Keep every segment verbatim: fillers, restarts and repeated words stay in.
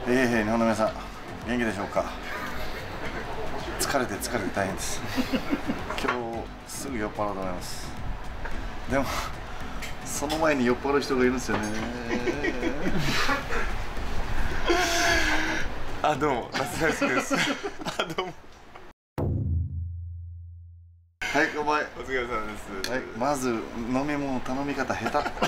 えー、日本の皆さん元気でしょうか。疲れて疲れて大変です。今日すぐ酔っ払うと思います。でもその前に酔っ払う人がいるんですよね。あ、どうも夏大輔です。あ、どうも。はい、乾杯。 お疲れ様です。 はい、まず飲み物頼み方下手。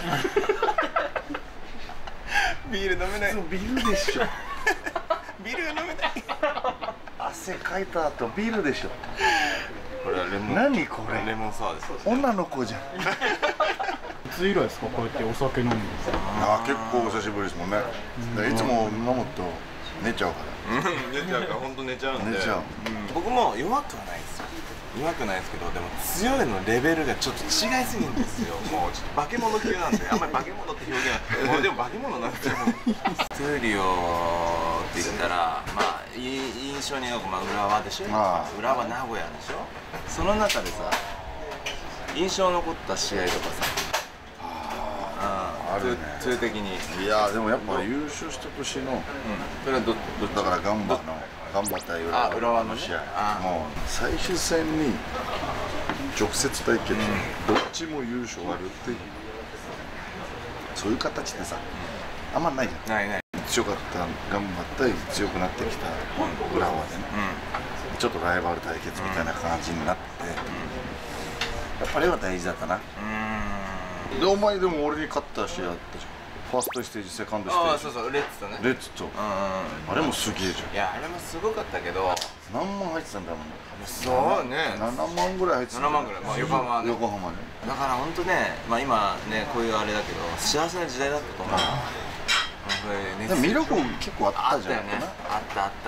ビール飲めない。 ビールでしょ。 ビールが飲めない。 汗かいた後ビールでしょ。 これはレモン。 何これ。 レモンサワーです。 女の子じゃん。 いつ以来ですか、こうやってお酒飲むの。 あ、結構お久しぶりですもんね。いつも飲むと寝ちゃうから。 うん、寝ちゃうから本当寝ちゃうんで。 寝ちゃう。 僕も弱くはないですよ。弱くないですけど、でも強いのレベルがちょっと違いすぎるんですよ。もうちょっと化け物級なんで、あんまり化け物って表現は、もうでも化け物なんですよ。トゥーリオって言ったら、まあ印象に残る、まあ、浦和でしょ。浦和名古屋でしょ。その中でさ、印象残った試合とかさ、 あるね。 通的に。 いやでもやっぱ優勝した年の、 それはどどだからガンバのガンバ対浦和の試合、もう最終戦に直接対決、どっちも優勝あるっていう、そういう形でさ、あんまないじゃん。 ないない。 強かったガンバ対強くなってきた浦和でね、ちょっとライバル対決みたいな感じになって、やっぱりは大事だったな。で、お前でも俺に勝った試合あったじゃん。ファーストステージ、セカンドステージ。 ああ、そうそう、レッツとね。 レッツと。あれもすげえじゃん。 いや、あれもすごかったけど。 何万入ってたんだろうね。 そうね。 ななまんぐらい入ってた。 ななまんぐらい、まあ、横浜ね。 横浜ね。 だから、本当ね、まあ、今ね、こういうあれだけど、幸せな時代だったと思う。 でも、魅力結構あったじゃん。 あったよね。あったあった。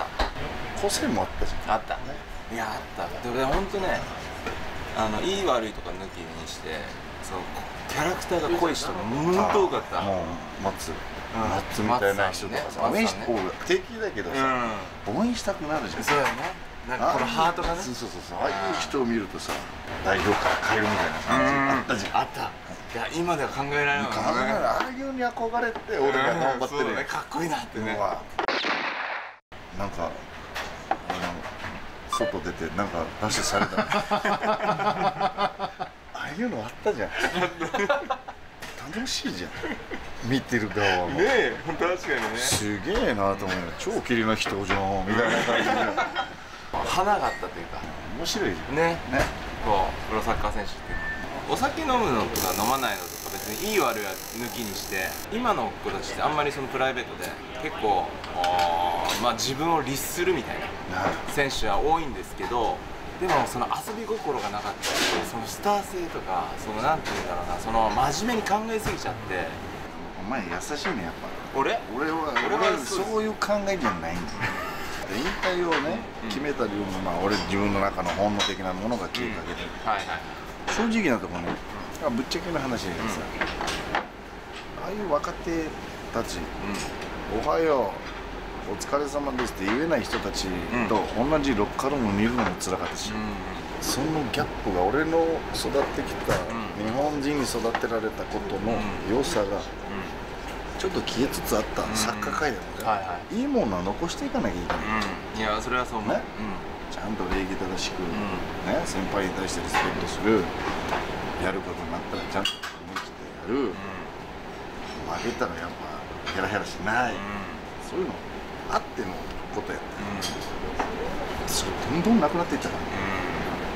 個性もあったじゃん。 あった。いや、あった。でも、本当ね。あの、いい悪いとか抜きにして。そう。キャラクターが濃い人も本当多かった。もう松松みたいな人とかさ、応援して敵だけどさ、応援したくなるじゃん。 そうだよね。なんかこのハートがね。 そうそうそう、ああいう人を見るとさ、代表から変えるみたいな感じあったじゃん。 あった。いや、今では考えられない。考えられない。 ああいうに憧れて俺が頑張ってる。 かっこいいなってね。 なんか外出てなんか出してされた。ああいうのあったじゃん。楽しいじゃん。見てる側は。ねえ、確かにね。 すげえなと思うよ。超綺麗な人じゃんみたいな感じで。 花があったというか。 面白いじゃん。 ね。ね。こうプロサッカー選手っていうのは。お酒飲むのとか飲まないのとか別にいい悪いは抜きにして、今の子たちってあんまりそのプライベートで結構まあ自分を律するみたいな選手は多いんですけど。でもその遊び心がなかったり、そのスター性とか、そのなんていうんだろうな、その真面目に考えすぎちゃって。 お前優しいね、やっぱ。 俺？ 俺は俺はそういう考えじゃないんだよ。引退をね、決めた理由もまあ俺自分の中の本能的なものがきっかけで。正直なところね、ぶっちゃけな話でさ、ああいう若手たち、おはよう。お疲れ様ですって言えない人たちと同じロッカールームにいるのも辛かったし、そのギャップが俺の育ってきた日本人に育てられたことの良さがちょっと消えつつあったサッカー界でもいいものは残していかなきゃいけない。 いや、それはそう思う。 ちゃんと礼儀正しくね、先輩に対してリスペクトする、やることになったらちゃんと思い切ってやる、負けたらやっぱヘラヘラしない、そういうのあってのことやって、それどんどんなくなっていったから、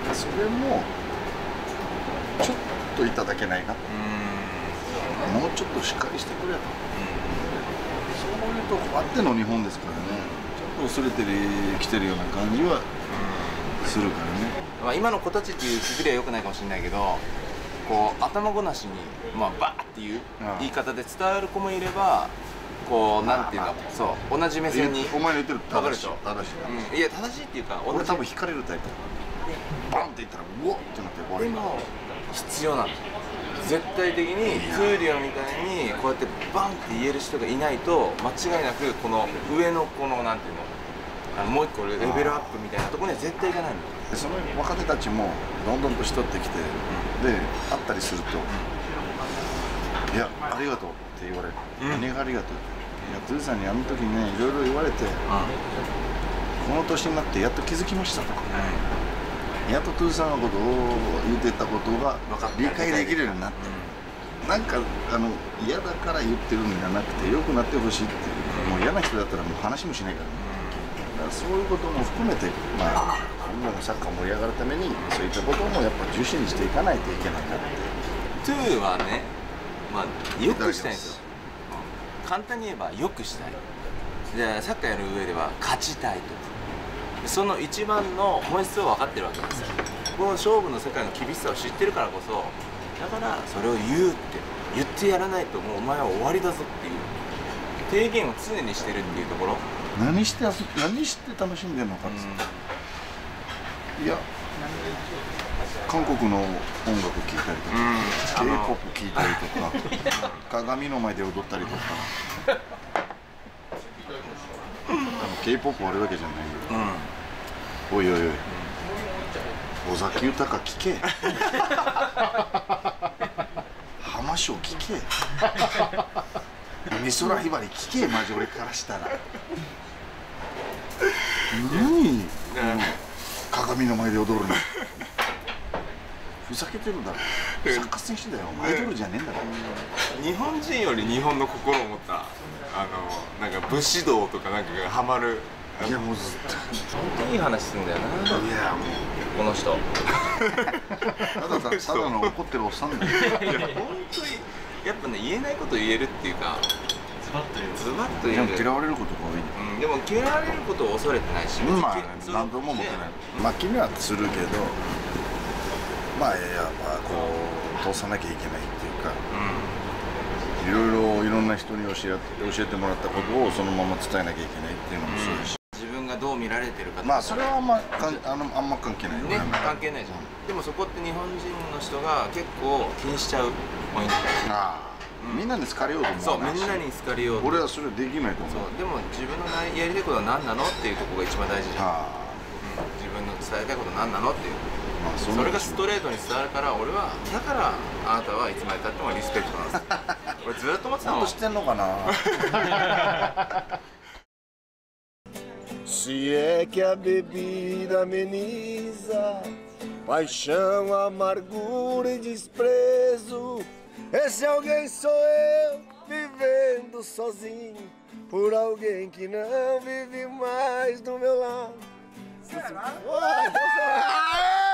それもちょっといただけないな、もうちょっとしっかりしてくれと、そういうとこあっての日本ですからね、ちょっと薄れてきてるような感じはするからね。 まあ今の子たちっていうくくりは良くないかもしれないけど、こう頭ごなしにまあバーっていう言い方で伝わる子もいれば。こうなんていうの、そう同じ目線にお前の言ってる正しい、 正しい、 いや正しいっていうか、 俺多分惹かれるタイプ、バンって言ったらうわっってなって終わり。 でも必要なの、絶対的にトゥーリオみたいにこうやってバンって言える人がいないと間違いなくこの上のこのなんていうの、あのもう一個レベルアップみたいなところには絶対いかないの。 その若手たちもどんどん年取ってきて、で会ったりすると「いやありがとう」って言われる、何がありがとう、 トゥーさんにあの時ねいろいろ言われて、この年になってやっと気づきましたとか、やっとトゥーさんのことを言ってたことが理解できるようになって、なんかあの嫌だから言ってるんじゃなくて良くなってほしいっていう、もう嫌な人だったらもう話もしないからね。だからそういうことも含めて、まあ今のサッカー盛り上がるためにそういったこともやっぱ重視にしていかないといけないなって。 トゥーはね、まあよくしたいんですよ。簡単に言えばよくしたい。でサッカーやる上では勝ちたいとか、その一番の本質を分かってるわけですよ。この勝負の世界の厳しさを知ってるからこそ、だからそれを言うって言ってやらないともうお前は終わりだぞっていう提言を常にしてるっていうところ。 何して遊何して楽しんでるのかっつって、いや韓国の音楽聴いたりとか、 ケーポップ 聴いたりとか鏡の前で踊ったりとかケーポップ あるわけじゃないよ、うん、おいおいおい、尾崎豊聴け浜章聴け美空ひばり聴け、マジ俺からしたら何、うん、鏡の前で踊るのふざけてるだろ、サッカー選手だよ、アイドルじゃねえんだから。 日本人より日本の心を持ったあのなんか武士道とかなんかがハマる。 いやもうずっと本当にいい話するんだよな。いやもうこの人ただただただの怒ってるおっさんだよ。いや本当にやっぱね、言えないこと言えるっていうか、ズバッと言えるズバッと言える。 でも嫌われることが多い、 うん、でも嫌われることを恐れてないし、 まあ何とも思ってない。まあ気にはするけど、まあやっぱこう通さなきゃいけないっていうか、いろいろいろんな人に教え教えてもらったことをそのまま伝えなきゃいけないっていうのもそうだし、 自分がどう見られてるかとか、 まあそれはあんまかんあのあんま関係ないよね、関係ないじゃん。でもそこって日本人の人が結構気にしちゃうポイント。ああ、 みんなに好かれようとそう、 思う。 みんなに好かれようと。 俺はそれできないと思う。 そう、でも自分のやりたいことは何なのっていうところが一番大事じゃん。自分の伝えたいこと何なのっていう、まあ、そ, それがストレートに伝わるから、俺はだからあなたはいつまでたってもリスペクトなんです俺ずっと思ってたの。 ちゃんとしてんのかなSe é que a bebida ameniza paixão, amargura e desprezo, esse alguém sou eu vivendo sozinho por alguém que não vive mais do meu lado. Será?